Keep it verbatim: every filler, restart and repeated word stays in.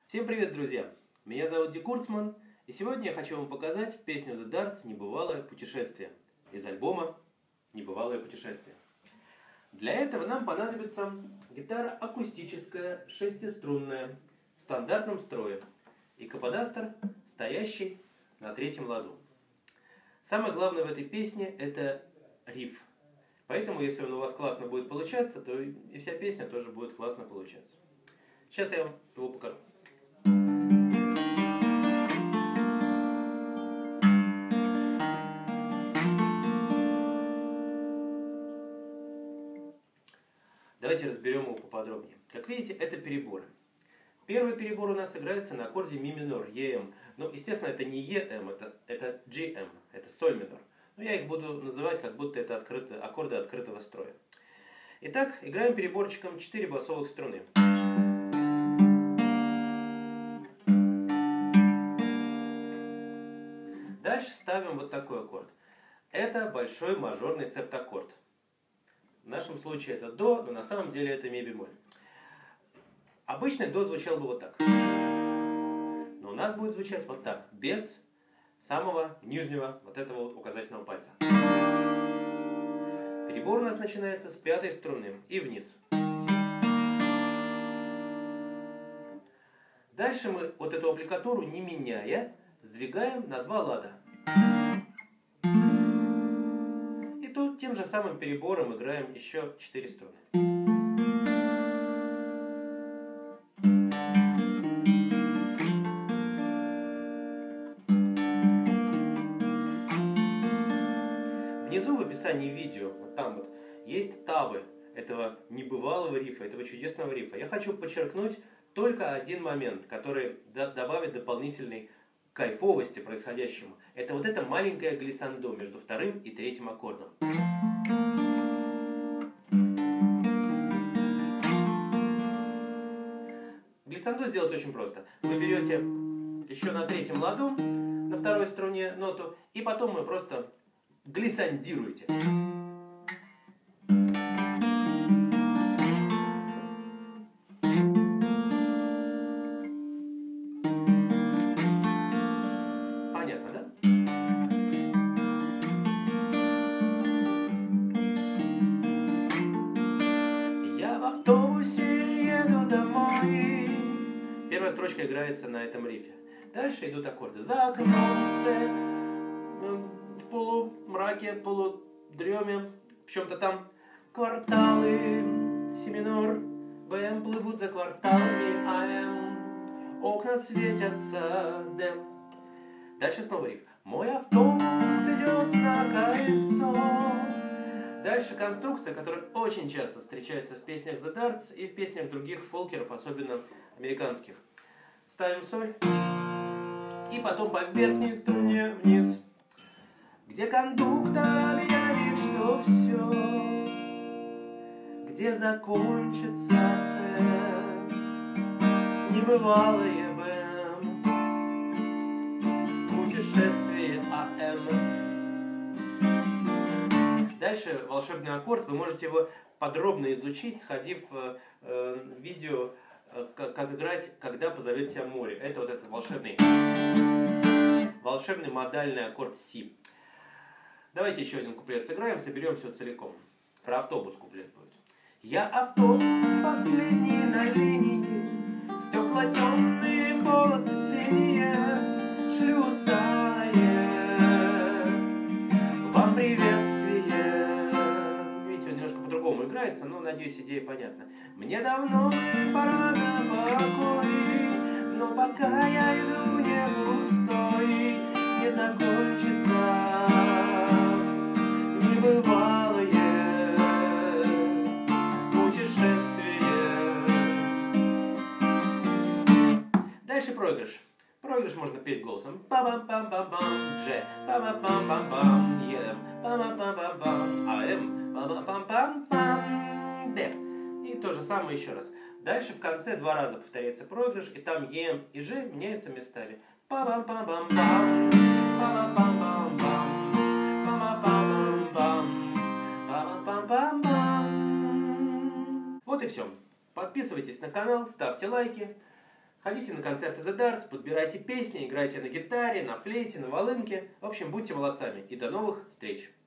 Всем привет, друзья! Меня зовут Ди Курцман, и сегодня я хочу вам показать песню The Darts «Небывалое путешествие» из альбома «Небывалое путешествие». Для этого нам понадобится гитара акустическая, шестиструнная, в стандартном строе, и каподастр, стоящий на третьем ладу. Самое главное в этой песне – это риф. Поэтому, если он у вас классно будет получаться, то и вся песня тоже будет классно получаться. Сейчас я вам его покажу. Давайте разберем его поподробнее. Как видите, это переборы. Первый перебор у нас играется на аккорде ми минор, и эм. Ну, естественно, это не и эм, это, это джи эм, это соль минор. Но я их буду называть, как будто это открыто, аккорды открытого строя. Итак, играем переборчиком четыре басовых струны. Дальше ставим вот такой аккорд. Это большой мажорный септаккорд. В нашем случае это до, но на самом деле это ми бемоль. Обычно до звучал бы вот так. Но у нас будет звучать вот так, без самого нижнего вот этого вот указательного пальца. Перебор у нас начинается с пятой струны и вниз. Дальше мы вот эту аппликатуру, не меняя, сдвигаем на два лада. И тут тем же самым перебором играем еще четыре струны. Внизу в описании видео, вот там вот, есть табы этого небывалого рифа, этого чудесного рифа. Я хочу подчеркнуть только один момент, который добавит дополнительной кайфовости происходящему. Это вот это маленькое глиссандо между вторым и третьим аккордом. Глиссандо сделать очень просто. Вы берете еще на третьем ладу, на второй струне ноту, и потом вы просто глиссандируете. Понятно, да? Я в автобусе еду домой. Первая строчка играется на этом рифе. Дальше идут аккорды. За окном, в полумраке, полудреме, в чем-то там кварталы, си минор, БМ плывут за кварталами, АМ, окна светятся, ДЭМ. Дальше снова риф. Мой автобус идет на кольцо. Дальше конструкция, которая очень часто встречается в песнях The Darts и в песнях других фолкеров, особенно американских. Ставим соль. И потом по верхней струне вниз. Где кондуктор объявит, что все, где закончится цель, небывалое БМ, путешествие АМ. Дальше волшебный аккорд, вы можете его подробно изучить, сходив в э, видео, э, как, как играть, когда позовет тебя море. Это вот этот волшебный, волшебный модальный аккорд Си. Давайте еще один куплет сыграем, соберем все целиком. Про автобус куплет будет. Я автобус последний на линии, стекла темные, полосы синие, шлю усталые вам приветствие. Видите, он немножко по-другому играется, но, надеюсь, идея понятна. Мне давно пора на покой, но пока я иду не пустой, не закончится небывалое путешествие. Дальше проигрыш. Проигрыш можно петь голосом. Па-бам-пам-пам-пам, Дж, па-бам-пам-пам-пам, Ем, па-бам-пам-пам-пам, АМ, па-бам-пам-пам-пам, Д. И то же самое еще раз. Дальше в конце два раза повторяется проигрыш, и там Ем и Ж меняются местами. Па-бам-пам-пам-пам, па-бам-пам-пам-пам. Вот и все. Подписывайтесь на канал, ставьте лайки. Ходите на концерты The Darts, подбирайте песни, играйте на гитаре, на флейте, на волынке. В общем, будьте молодцами. И до новых встреч!